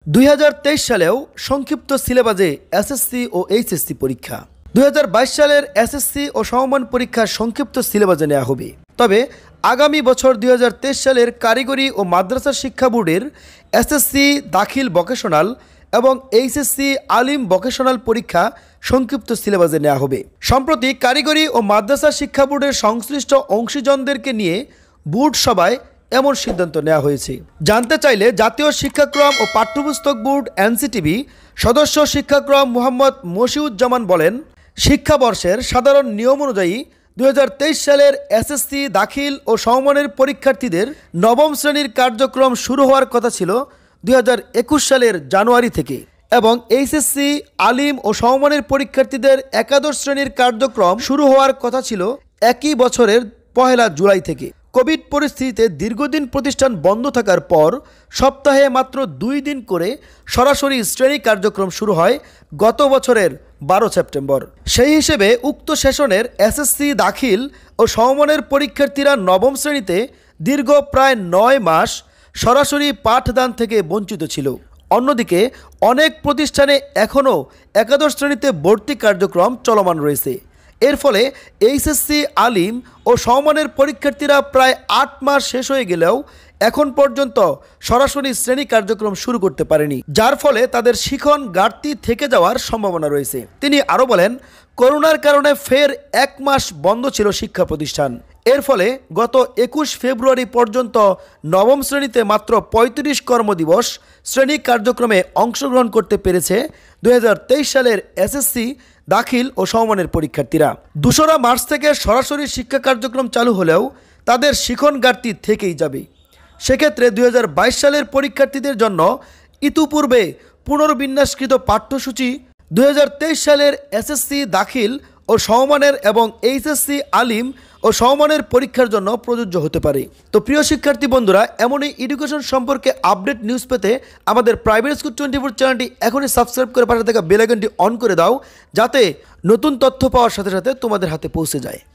2023 সালেও সংক্ষিপ্ত সিলেবাসে এসএসসি ও এইচএসসি পরীক্ষা। 2022 সালের এসএসসি ও সমমান পরীক্ষা সংক্ষিপ্ত সিলেবাসে নেওয়া হবে। তবে আগামী বছর 2023 সালের কারিগরি ও মাদ্রাসা শিক্ষা বোর্ডের এসএসসি দাখিল ভোকেশনাল এবং এইচএসসি আলিম ভোকেশনাল পরীক্ষা সংক্ষিপ্ত সিলেবাসে নেওয়া হবে। সম্প্রতি কারিগরি ও মাদ্রাসা শিক্ষা বোর্ডের সংশ্লিষ্ট অংশীজনদেরকে নিয়ে বোর্ড সভায় এমন সিদ্ধান্ত নেওয়া হয়েছে। জানতে চাইলে জাতীয় শিক্ষাক্রম ও পাঠ্যপুস্তক বোর্ড এনসিটিভি সদস্য শিক্ষাক্রম মোহাম্মদ মশিউজ্জামান বলেন, শিক্ষাবর্ষের সাধারণ নিয়ম অনুযায়ী 2023 সালের এসএসসি দাখিল ও সমমানের পরীক্ষার্থীদের নবম শ্রেণীর কার্যক্রম শুরু হওয়ার কথা ছিল 2021 সালের জানুয়ারি থেকে এবং এইচএসসি আলিম ও সমমানের পরীক্ষার্থীদের একাদশ শ্রেণীর কার্যক্রম শুরু হওয়ার কথা ছিল একই বছরের 1 জুলাই থেকে। কোভিড পরিস্থিতিতে দীর্ঘদিন প্রতিষ্ঠান বন্ধ থাকার পর সপ্তাহে মাত্র 2 দিন করে সরাসরি শ্রেণী কার্যক্রম শুরু হয় গত বছরের 12 সেপ্টেম্বর। সেই হিসেবে উক্ত সেশনের এসএসসি দাখিল ও সমমানের পরীক্ষার্থীরা নবম শ্রেণীতে দীর্ঘ প্রায় 9 মাস সরাসরি পাঠদান থেকে বঞ্চিত ছিল। অন্যদিকে অনেক প্রতিষ্ঠানে এখনও একাদশ শ্রেণীতে ভর্তি কার্যক্রম চলমান রয়েছে। এর ফলে এইচএসসি আলিম ও সমমানের পরীক্ষার্থীরা প্রায় 8 মাস শেষ হয়ে গেলেও এখন পর্যন্ত সরাসরি শ্রেণী কার্যক্রম শুরু করতে পারেনি, যার ফলে তাদের শিখন ঘাটতি থেকে যাওয়ার সম্ভাবনা রয়েছে। তিনি আরও বলেন, করোনার কারণে ফের 1 মাস বন্ধ ছিল শিক্ষা প্রতিষ্ঠান। এর ফলে গত 21 ফেব্রুয়ারি পর্যন্ত নবম শ্রেণীতে মাত্র 35 কর্মদিবস শ্রেণী কার্যক্রমে অংশগ্রহণ করতে পেরেছে 2023 সালের এসএসসি দাখিল ও সমমানের পরীক্ষার্থীরা। 2রা মার্চ থেকে সরাসরি শিক্ষা কার্যক্রম চালু হলেও তাদের শিখন ঘাটতি থেকেই যাবে। সেক্ষেত্রে 2022 সালের পরীক্ষার্থীদের জন্য ইতিপূর্বে পুনর্বিন্যাসকৃত পাঠ্যসূচি 2023 সালের এসএসসি দাখিল ও সমমানের এবং এইচএসসি আলিম ও সমমানের পরীক্ষার জন্য প্রযোজ্য হতে পারে। তো প্রিয় শিক্ষার্থী বন্ধুরা, এমনই এডুকেশন সম্পর্কে আপডেট নিউজ পেতে আমাদের প্রাইভেট স্কুল 24 চ্যানেলটি এখনই সাবস্ক্রাইব করে পাশে থাকা বেল আইকনটি অন করে দাও, যাতে নতুন তথ্য পাওয়ার সাথে সাথে তোমাদের হাতে পৌঁছে যায়।